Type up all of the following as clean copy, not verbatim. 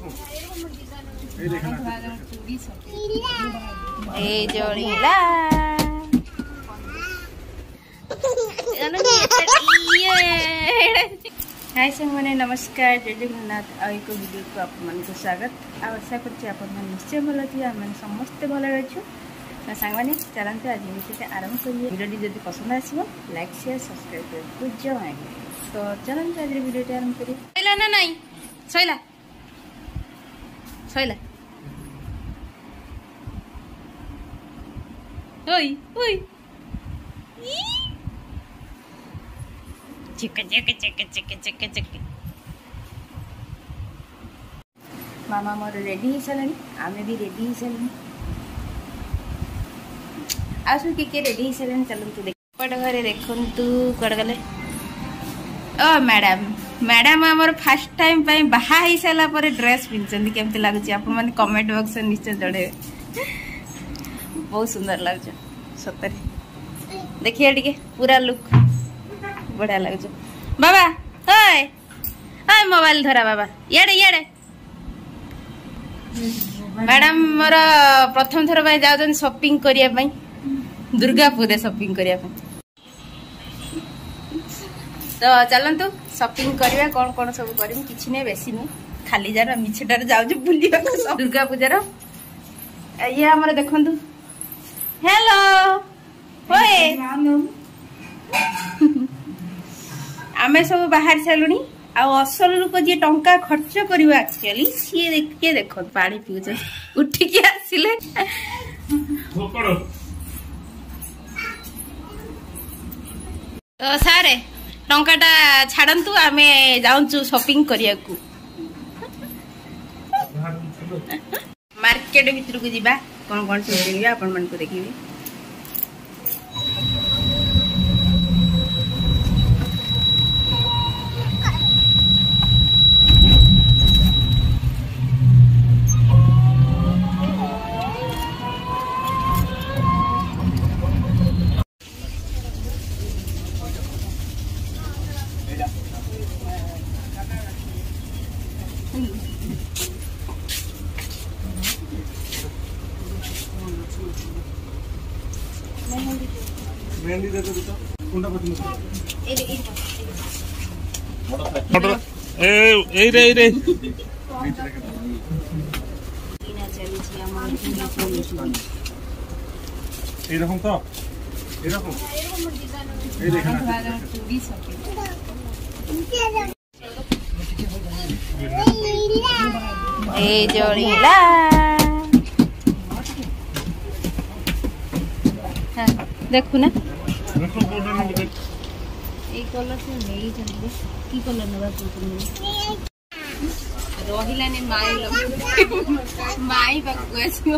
जोड़ीला हाय संगने नमस्कार जय जगन्नाथ एक वीडियो को आप स्वागत आशा कर निश्चय भल थी आम समस्ते भल अच्छु सांग मैंने चलते आज विषय आरंभ करिए वीडियो जब पसंद आसो लाइक शेयर सब्सक्राइब कर तो चलते आज वीडियो आरंभ करिए सैला ना नहीं सैला सैला ओई ओई चिक चिक चिक चिक चिक चिक मामा मोर रेडी हो सारे आमे भी रेडी हो सारे आसु के रेडी हो सारे चलतु देख घरे देखु कड़े गले ओ मैडम मैडम आमर फास्ट टाइम बाहा हो सारा पर ड्रेस पिंधि केमती लगुच आप कमेंट बॉक्स निश्चय जड़े बहुत सुंदर लगुच सतरे देखिए टे पूरा लुक बढ़िया लगुच बाबा ओए ओए मोबाइल धरा बाबा याडे याडे मैडम मोर प्रथम थर जाऊँ शॉपिंग करने दुर्गापुर शॉपिंग करने तो चलतु शॉपिंग करवा कौन कौन सब कर किसी नहीं बेसी नहीं खाली जार मिछटार जाऊँ बुलिया दुर्गा पूजार ये आम देखु हेलो आमे सब बाहर सारूनी असल लोक जी टंका खर्च करवा एक्चुअली सी किए देख पानी पीछे उठिकी आसिले तो सारे टंकाटा छाड़ू आमे जाऊँ शॉपिंग करने को मार्केट भीतर को जीवा कौन कौन सब किनिबा आपण मन को देखिबे मेहंदी दे दो कुंडा पति ए रे रे इना चली छी हमर ए रकम तो ए रकम ए देखना चूड़ी सब ए जोड़ीला देखु ना कलर से नहीं चलते की कलर नबा रहिला ने माई पाखु आसियो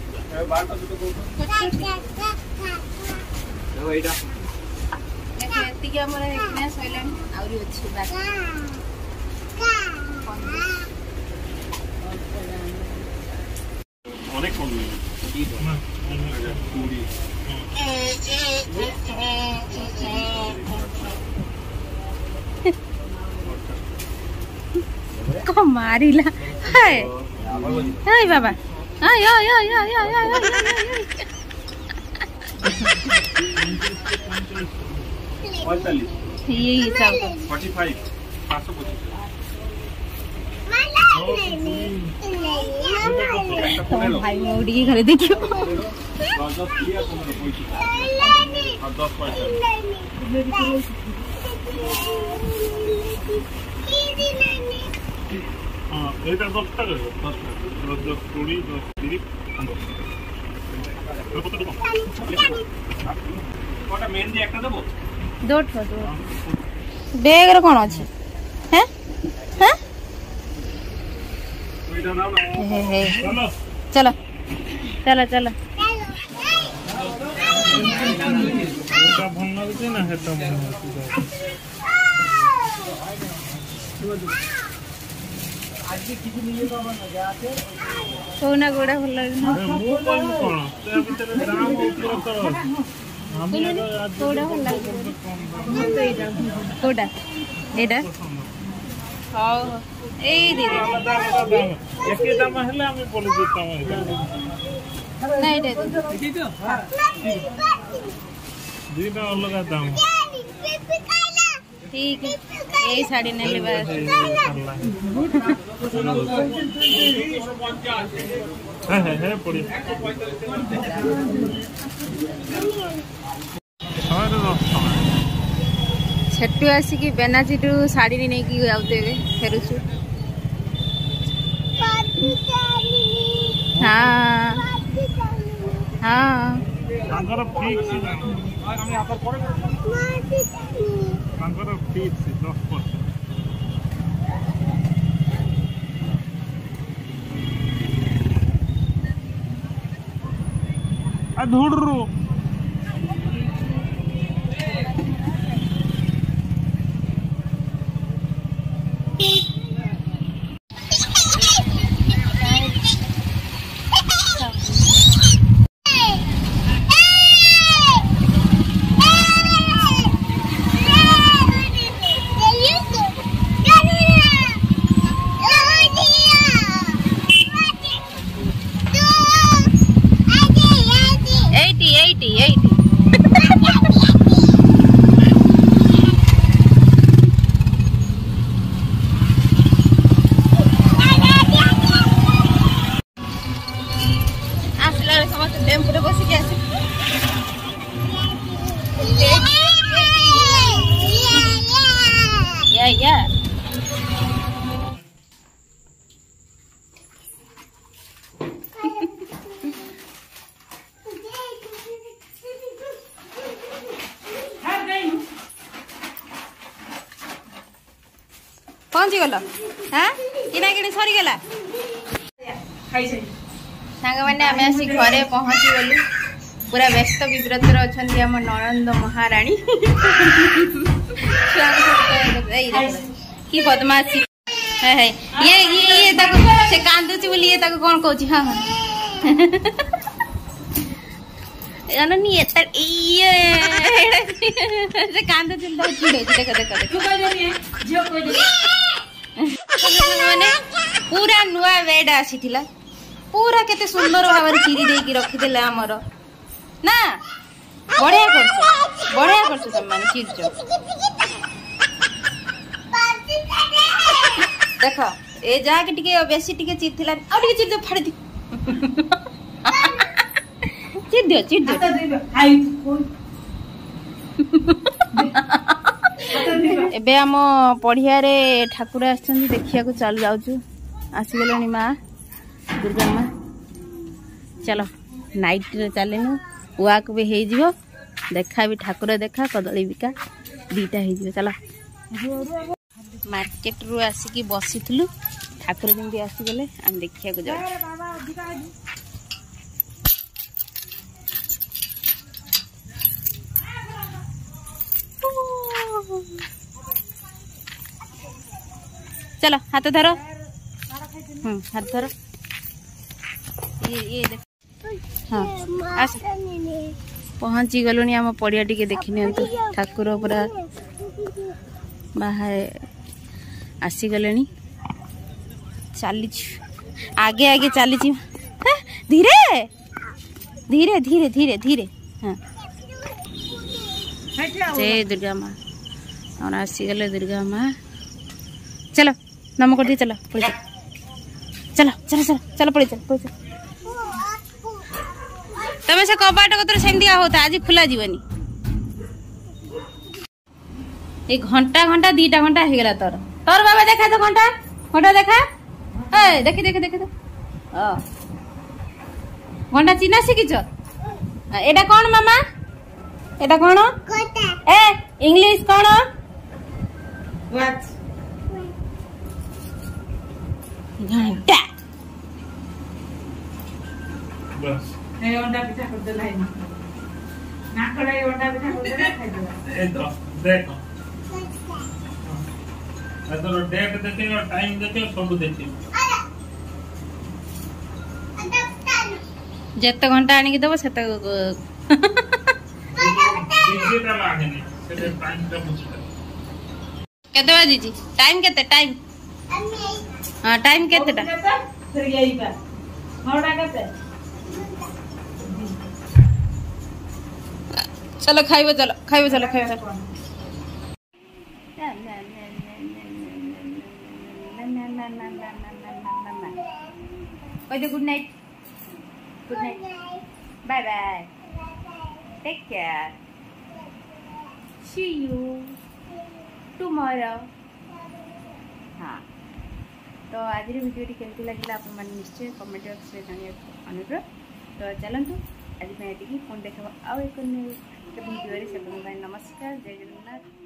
एतिक हमर एकना सैलान आउरी अछि बाकी अनेक कोन पूरी को मारिला हाय हाय बाबा हाय हाय हाय हाय हाय हाय ये सब 45 525 भाई मोड़ी घरे देखियो এটা 10 টাকা 10 20 30 কোটা মেহেন্দি একটা দেবো दोठो दो बैग रे कोन अछि हैं हैं ওইটা নাও না हे हे चलो चलो चलो এটা ভাল লাগছে না হেটা ভাল লাগছে आज किसी लिए बाबा न जाते कोना गोड़ा भल लागे मु कोन कोन ते भीतर दाम ऊपर कर हम आज गोड़ा भल लागे तो एटा कोडा एटा हां ए दीदी एके दाम हला हमें बोले देता हूं नहीं दे दीना अलग दाम ठीक है यही साड़ी ने लेबा है पड़ी छेटू आसिकी बेनाचीटू साड़ी नहीं की आउते फेरुछु हाँ हाँ तांकर फिक्स तांकर फिक्स 10% आ धुड़रू पहुंची गल हाँ किना कि सरी गला सांग मैंने आम आसी घरे पहुंची गलु पूरा व्यस्त विव्रत अच्छा आम ननंद महाराणी कि बदमाशी है ये से कांदुची बोली ये कौन कहूँ हाँ हाँ जाननी ये कांदुची देखो देखो मैंने पूरा नुआ बेड आसी पूरा केते सुंदर भाव चिरी देकी रखिदेले आमर ना बढ़िया कर तुम मैंने चिरच देख ए जाके टिके बेसी टिके चिरथिला आ टिके चिर दे फाड़ी दी चिर दियो एबे आम पढ़िया रे ठाकुर आछन देखिया को चल जाउछु आसीगलनी माँ दुर्गा माँ चलो नाइट रे चलेनु वाक भी हो जीवो देखा भी ठाकुर देखा कदली बिका दीटा हो जीवो चलो मार्केट रु आसिकी बसीथलु ठाकुर जमी आसीगले आम देखिया को जाउ चलो हाथ धरो हाथ धरो ये देख हाँ आस पहुँची गलुनी आम पड़िया टिके देखी नियंतु ठाकुर पूरा बाहर आसीगले चली आगे आगे चली धीरे धीरे धीरे धीरे धीरे हाँ जय दुर्गा माँ और आसीगले दुर्गा माँ चलो नम कर दी चलो पड़ी चलो चलो चलो चलो पड़ी चल तमें से कबाट कतर सेमती होता आज खुला जीवनी एक घंटा घंटा 2टा घंटा हो गला तोर तोर बाबा देखा तो घंटा घंटा देखा ए देखी देखी देखी तो घंटा चिन्हा शिखिच एटा कौन मामा एटा कौन ए इंग्लिश कौन व्हाट घंटा बस ए अंडा पिठा कर देला है ना कड़ाई अंडा पिठा कर देला खाइ देला ए तो देखो अदर डेट देते और टाइम देते सब देते जत्ते घंटा आनी देबो सेते डिजिटल आगे नहीं सेते टाइम का पूछ केते बाजी जी टाइम केते टाइम हां टाइम केतेटा फिर यही पे नौटा करते चलो खाइबो चलो खाइबो चलो खाइबो चलो good night bye bye take care see you tomorrow हाँ तो आज वीडियो केमती लगे आप निश्चय कमेंट बॉक्स में जाना अनुरोध तो चलतु आज पुणी देखा आउ एक वीडियो से नमस्कार जय जगन्नाथ।